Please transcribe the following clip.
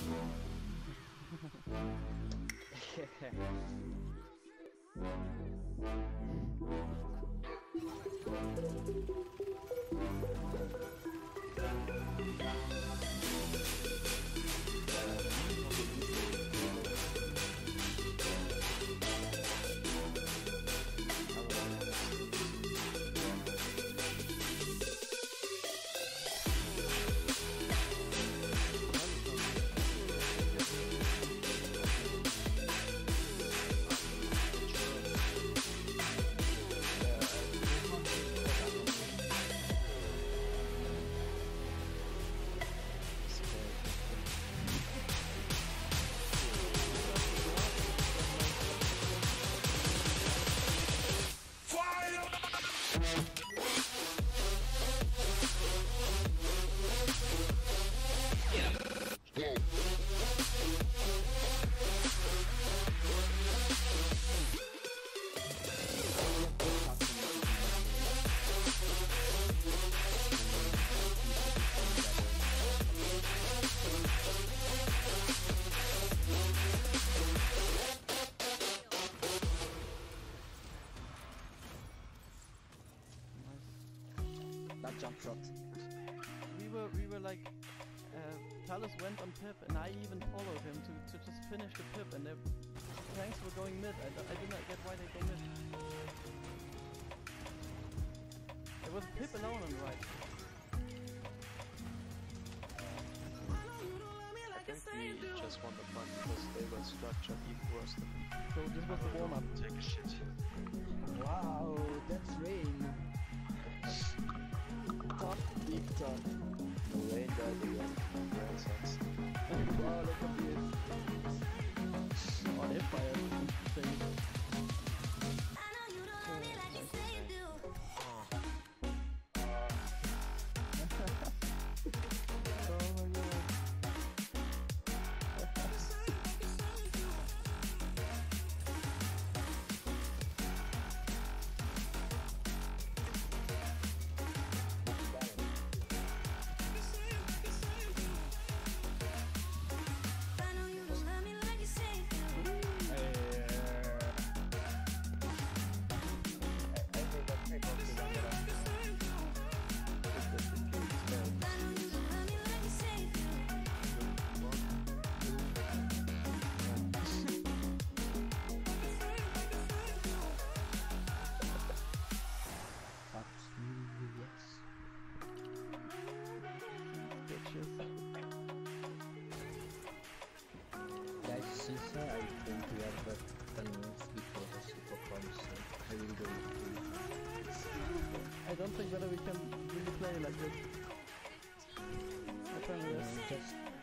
That jump shot. We were like, Talos went on pip, and I even followed him to just finish the pip, and the tanks were going mid. I did not get why they go mid. There was pip alone on the right. I think we just won the fight because they were structured even worse than me. So this was the warm-up. Take a shit. Wow, that's rain. Tough, big tough. The rain died again. Rain sucks. Wow, look at this. Oh, they fired. Insane. Guys, since I think we have the news before the super promising, I will go through. I don't think whether we can really play like this. I try this. Just